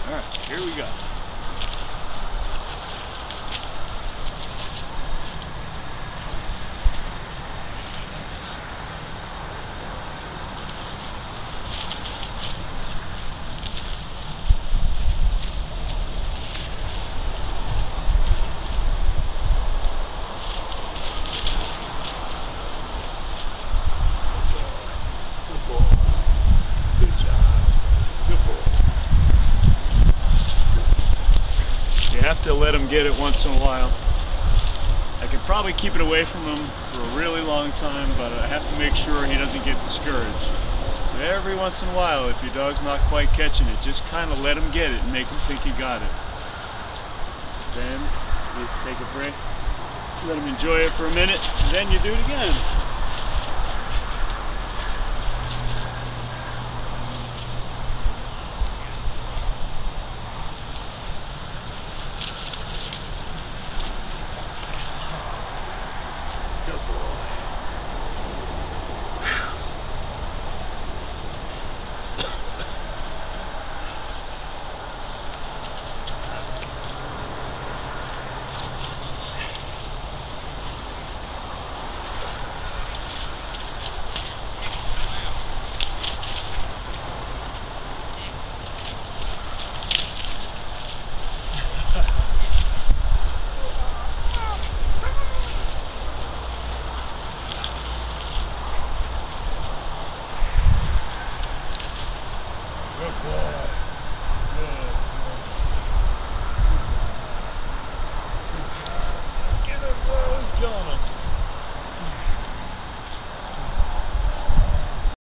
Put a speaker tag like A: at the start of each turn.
A: All right, here we go. You have to let him get it once in a while. I can probably keep it away from him for a really long time, but I have to make sure he doesn't get discouraged. So every once in a while, if your dog's not quite catching it, just kind of let him get it and make him think he got it. Then you take a break, let him enjoy it for a minute, and then you do it again.